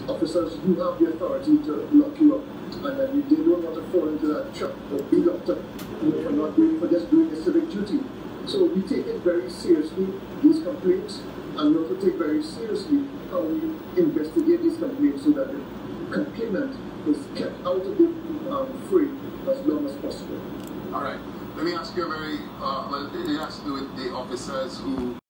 officers do have the authority to lock you up, and then they don't want to fall into that trap or be locked up, for just doing a civic duty. So we take it very seriously, these complaints, and we also take very seriously how we investigate these complaints so that the complainant is kept out of the fray as long as possible. All right. Let me ask you a very, well, it has to do with the officers who